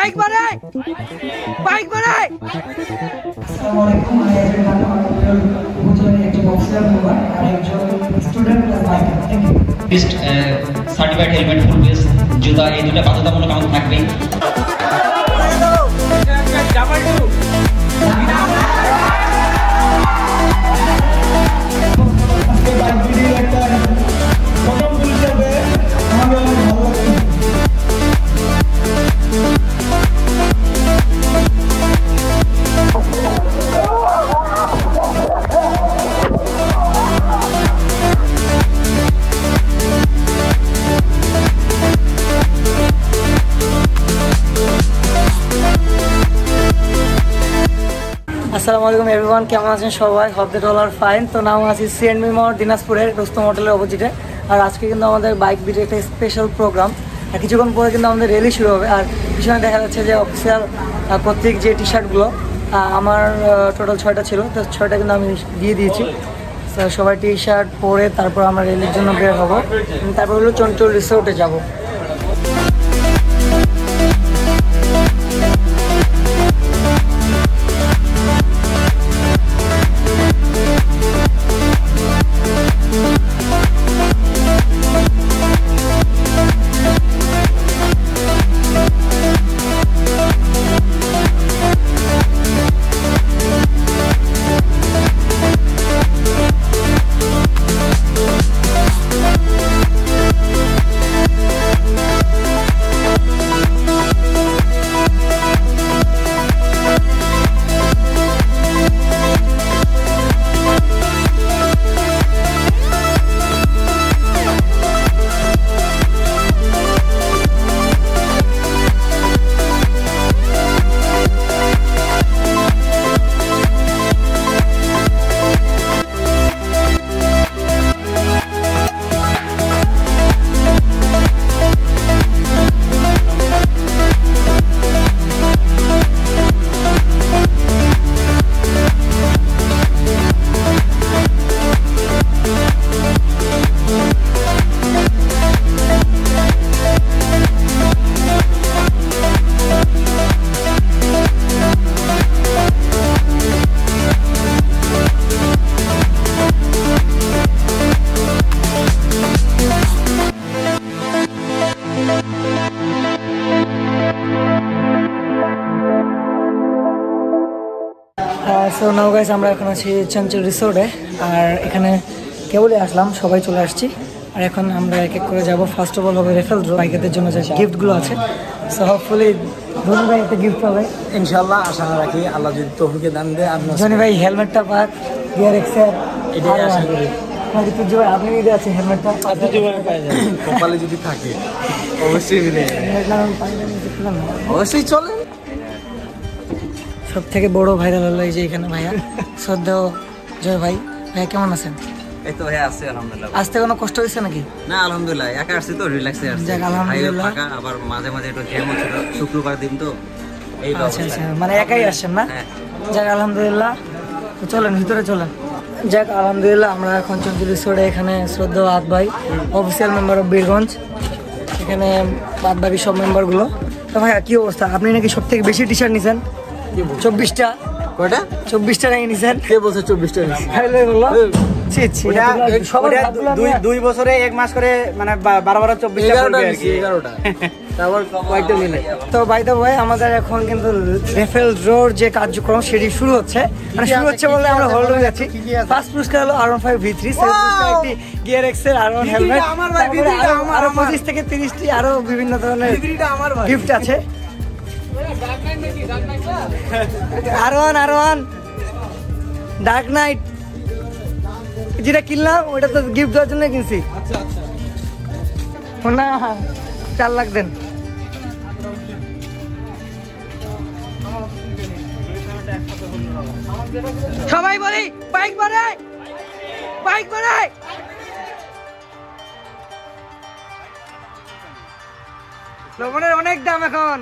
Bike বাড়াই bike বাড়াই। আসসালামু আলাইকুম, আমি এভরিওয়ান উপজেলার একটি অফিসার মেম্বার আর একজন student bike. Thank you. Least certified helmet, full face, জুতা, এই দুটো বাধ্যতামূলক আমাদের থাকবেই। আসসালামু আলাইকুম এভরিওয়ান, কেমন আছেন সবাই? Hope the dollar fine. তো নাম আছি সিএনবি মোড় দিনাজপুরের রুস্তম হোটেলের অপোজিটে। আর আজকে কিন্তু আমাদের বাইক বিটের একটা স্পেশাল প্রোগ্রাম। আর কিছুক্ষণ পরে কিন্তু আমাদের র্যালি শুরু হবে। আর পিছনে দেখা যাচ্ছে যে অফিসিয়াল প্রত্যেক যে টি শার্টগুলো আমার টোটাল 6টা ছিল, তো 6টা কিন্তু আমি দিয়ে দিয়েছি। সবাই টি শার্ট পরে তারপর আমরা র্যালির জন্য বের হবো। তারপর হলো চঞ্চল রিসোর্টে যাবো। সো নাও গাইস, আমরা এখন আছি চঞ্চল রিসোর্টে। আর এখানে কেবলই আসলাম, সবাই চলে আসছি। আর এখন আমরা এক এক করে যাবো। ফার্স্ট অফ অল হবে রেফেল ড্র, বাইকারদের জন্য যে গিফটগুলো আছে। সো হোপফুলি ধনী ভাই একটা গিফট পাবে ইনশাআল্লাহ, আশা রাখি আল্লাহ যদি তৌফিকে দান দেয়। ধনী ভাই হেলমেটটা পাক, গিয়ার এক্সের, এটাই আশা করি। আপনি নিতে আছেন হেলমেটটা, কপালে যদি থাকে অবশ্যই মিলে অবশ্যই চলে। সব থেকে বড় ভাইরাল হলো এই যে এখানে ভাইয়া শ্রদ্ধেয় জয় ভাই। ভাইয়া কেমন আছেন? এই তো ভাই আছে আলহামদুলিল্লাহ। আসতে কোনো কষ্ট হয়েছে নাকি? না আলহামদুলিল্লাহ, একা আসছি তো রিল্যাক্সে আসছি। যাক আলহামদুলিল্লাহ। আবার মাঝে মাঝে একটু জ্যাম হচ্ছিল, শুক্রবার দিন তো এই আচ্ছা আচ্ছা, মানে একাই আসছেন না? যাক আলহামদুলিল্লাহ। তো চলেন ভিতরে চলেন। যাক আলহামদুলিল্লাহ, আমরা এখন চঞ্চল রিসোর্টে। এখানে শ্রদ্ধেয় আদ ভাই, অফিসিয়াল মেম্বার অফ বীরগঞ্জ। এখানে বাদ বাকি সব মেম্বারগুলো। তো ভাইয়া কি অবস্থা? আপনি নাকি সব থেকে বেশি টি শার্ট নিছেন, 24টা। কয়টা? 24টা নাকি নিছেন? কে বলছে 24টা নিছি? দুই বছরে 1 মাস করে, মানে 12 11টা তারপর কয়েকটা মিলে। তো বাই দ্য ওয়ে, আমাদের এখন কিন্তু রেফেল ড্রর যে কার্যক্রম সেটি শুরু হচ্ছে। মানে শুরু হচ্ছে বলে আমরা হোল্ড হয়ে যাচ্ছি। ফার্স্ট পুরস্কার হলো R15 V3, সেকেন্ড পুরস্কার একটি গিয়ার এক্সেল R1 হেলমেট, আরো 25 থেকে 30টি আরো বিভিন্ন ধরনের গিফট আছে। R1 ডার্ক নাইট যেটা কিনলাম ওটা তো গিফট দেওয়ার জন্য কিনছি। না 4 লাখ দেন। সবাই বলি বাইক বাড়াই বাইক বাড়াই। লবণের অনেক দাম এখন।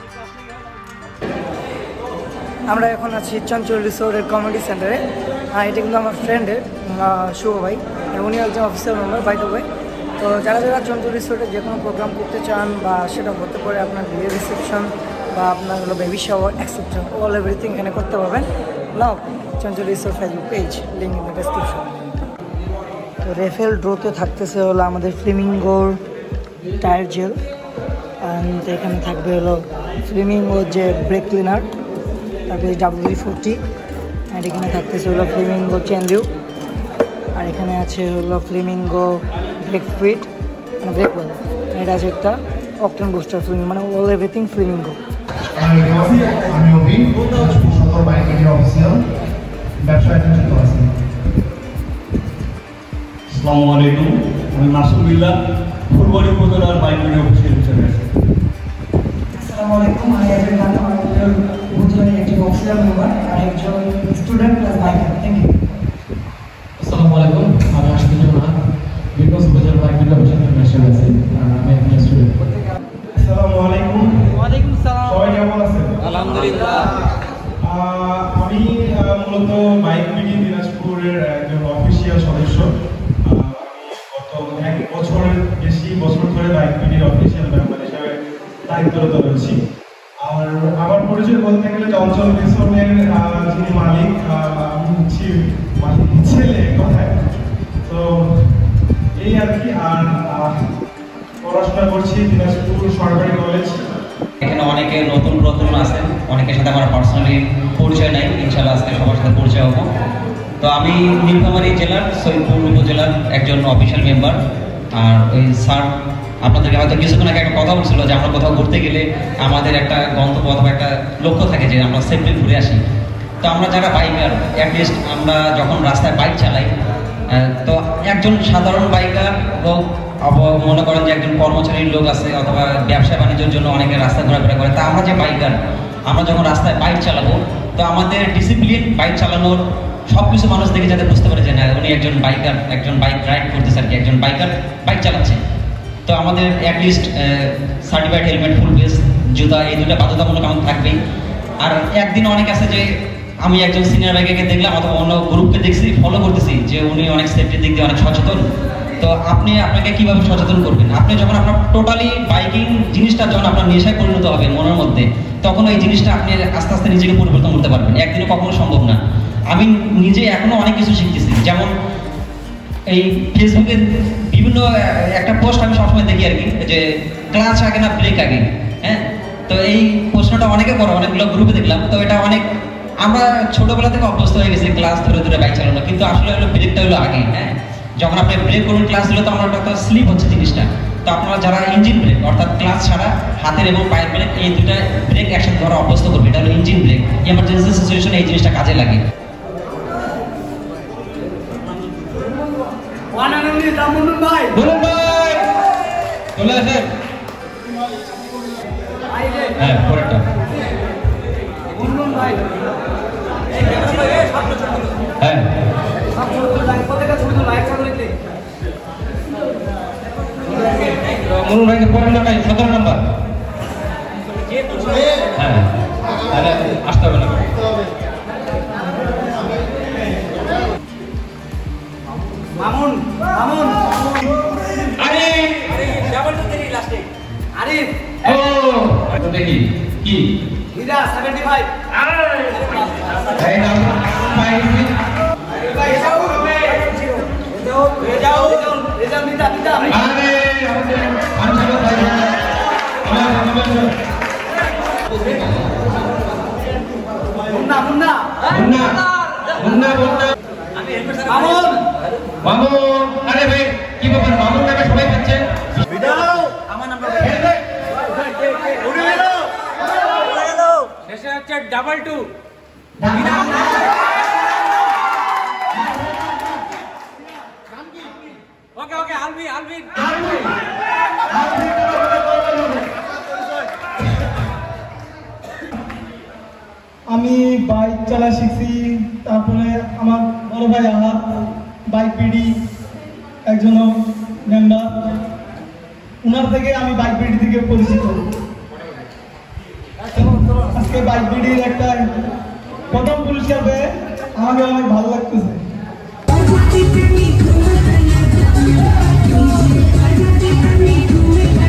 আমরা এখন আছি চঞ্চল রিসোর্টের কমিউনিটি সেন্টারে। এটা কিন্তু আমার ফ্রেন্ডের শুভ ভাই, উনি একজন officer member by the way. তো যারা যারা চঞ্চল রিসোর্টে যে কোনো প্রোগ্রাম করতে চান বা সেটা হতে পারে আপনার বিয়ে রিসেপশন বা আপনার হলো baby shower etcetera all everything এখানে করতে পারবেন। Now Chanchal resort Facebook page, link in the description. তো রেফেল ড্রোতে থাকতেছে হলো আমাদের ফ্লেমিঙ্গোর টায়ার জেল, অ্যান্ড এখানে থাকবে হলো ফ্লেমিঙ্গোর যে ব্রেক ক্লিনার, তারপরে WD-40, আর এখানে থাকতেছে হলো ফ্লেমিঙ্গো চেন লিউ, আর এখানে আছে হলো ফ্লেমিঙ্গো ব্রেক ফিট মানে ব্রেক ওয়েল, এটা আছে একটা অকটেন বুস্টার ফ্লেমিঙ্গো, মানে অল এভরিথিং ফ্লেমিঙ্গো। আমি অভি, সকল বাইক অফিসিয়াল ব্যবসায় যুক্ত আছি। আসসালামু আলাইকুম, আমি মাসুদুল্লাহ, ফুলবাড়ি উপজেলার বাইক অফিসিয়াল হিসেবে আছি। আসসালামু আলাইকুম, আমি একজন উপজেলার একজন অফিসার মেম্বার আর একজন student plus biker. Thank you. আসসালামু আলাইকুম, আমি আশিকুর রহমান, বিকজ উপজেলা বাইক অফিসিয়াল হিসেবে আছি। আমি একজন স্টুডেন্ট। আসসালামু আলাইকুম। ওয়ালাইকুম সালাম। সবাই কেমন আছেন? আলহামদুলিল্লাহ। আমি মূলত বাইক বিডি দিনাজপুরের একজন অফিসিয়াল সদস্য। আমি গত 1 বছরের বেশি বছর ধরে বাইক বিডির অফিসিয়াল মেম্বার হিসেবে দায়িত্বরত রয়েছি। আর আমার পরিচয় বলতে গেলে চঞ্চল রিসোর্টের যিনি মালিক, আমি হচ্ছি মালিকের ছেলে কথায়। তো এই আর কি। আর পড়াশোনা করছি দিনাজপুর সরকারি কলেজ। এখানে অনেকে নতুন আছেন, অনেকের সাথে আমার পার্সোনালি পরিচয় নাই, ইনশাআল্লাহ আজকে সবার সাথে পরিচয় হবো। তো আমি নীলফামারী জেলার সৈয়দপুর উপজেলার একজন অফিসিয়াল মেম্বার। আর ওই স্যার আপনাদেরকে হয়তো কিছুক্ষণ আগে একটা কথা বলছিল যে আমরা কোথাও ঘুরতে গেলে আমাদের একটা গন্তব্য অথবা একটা লক্ষ্য থাকে যে আমরা সেফলি ঘুরে আসি। তো আমরা যারা বাইকার, অ্যাটলিস্ট আমরা যখন রাস্তায় বাইক চালাই, তো একজন সাধারণ বাইকার হোক, মনে করেন যে একজন কর্মচারীর লোক আছে অথবা ব্যবসা বাণিজ্যের জন্য অনেকে রাস্তায় ঘোরাফেরা করে, তা আমরা যে বাইকার, আমরা যখন রাস্তায় বাইক চালাবো তো আমাদের ডিসিপ্লিন বাইক চালানোর সব কিছু মানুষ দেখে যাতে বুঝতে পারে যে না উনি একজন বাইকার, একজন বাইক রাইড করতেছে আর কি, একজন বাইকার বাইক চালাচ্ছে। তো আমাদের at least certified helmet, full face জুতা, এই দুটো বাধ্যতামূলক আমাদের থাকবেই। আর একদিন অনেক আছে যে আমি একজন সিনিয়র বাইকারকে দেখলাম অথবা অন্য গ্রুপকে দেখছি, ফলো করতেছি যে উনি অনেক সেফটির দিক দিয়ে অনেক সচেতন। তো আপনাকে কিভাবে সচেতন করবেন? আপনি যখন আপনার টোটালি বাইকিং জিনিসটা যখন আপনার নেশায় পরিণত হবে মনের মধ্যে, তখন এই জিনিসটা আপনি আস্তে আস্তে নিজেকে পরিবর্তন করতে পারবেন, একদিনে কখনো সম্ভব না। আমি নিজে এখনো অনেক কিছু শিখতেছি, যেমন এই ফেসবুকে বিভিন্ন একটা পোস্ট আমি সবসময় দেখি আর কি, যে ক্লাচ আগে না ব্রেক আগে। হ্যাঁ, তো এই প্রশ্নটা অনেকে করে, অনেকগুলো গ্রুপে দেখলাম। তো এটা অনেক আমরা ছোটবেলা থেকে অভ্যস্ত হয়ে গেছি ক্লাস ধরে ধরে বাইক চালানো, কিন্তু আসলে হলো ব্রেকটা হলো আগে। হ্যাঁ, যখন আপনি ব্রেক করবেন ক্লাস দিলে তো আমরা একটা স্লিপ হচ্ছে জিনিসটা। তো আপনারা যারা ইঞ্জিন ব্রেক অর্থাৎ ক্লাস ছাড়া হাতের এবং পায়ের ব্রেক, এই দুটা ব্রেক একসাথে ধরা অভ্যস্ত করবে, এটা হলো ইঞ্জিন ব্রেক। এমার্জেন্সি সিচুয়েশনে এই জিনিসটা কাজে লাগে। বলুন ভাই, চলে আসেন। হ্যাঁ, পরেরটা। হ্যাঁ, মনুন ভাইকে পরের নাম্বার 17 নাম্বার। হ্যাঁ, তাহলে আসতে হবে না। মামুন মামুন আরিফ, আরিফ ও তো দেখি কি লিডা 75 এই নাম ফাইভ রেজাল্ট দিতা আরে আমাদের আনসার ভাই মুন্না মুন্না মুন্না মুন্না মুন্না মামুন মামুন। আরে ভাই কি ব্যাপার, মামুন নামে সবাই পাচ্ছে? আমার নাম্বার শেষে হচ্ছে 22 ওকে ওকে আলবি আলবি আমি বাইক চালা শিখছি, তারপরে আমার বড় ভাই আহাত বাইক পিডি একজন মেম্বার, ওনার থেকে আমি বাইক পিডি থেকে পরিচিত। আজকে বাইক পিডির একটা প্রথম পুরস্কার পেয়ে আমাকে অনেক ভালো লাগতেছে। Thank you.